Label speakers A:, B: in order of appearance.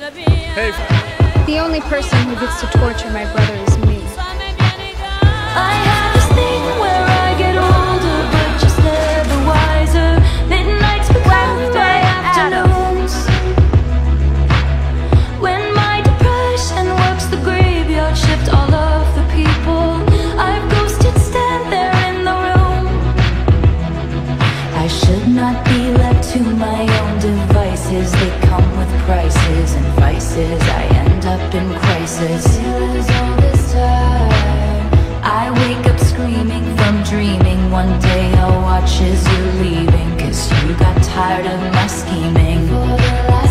A: Hey.
B: The only person who gets to torture my brother is me.
C: I have this thing where I get older, but just never wiser. Midnights become my afternoons. When my depression works the graveyard shift, all of the people I've ghosted stand there in the room. I should not be left to my own devices. They come with prices and vices. I end up in crisis. Feels all this time. I wake up screaming from dreaming. One day I'll watch as you're leaving, 'cause you got tired of my scheming. For the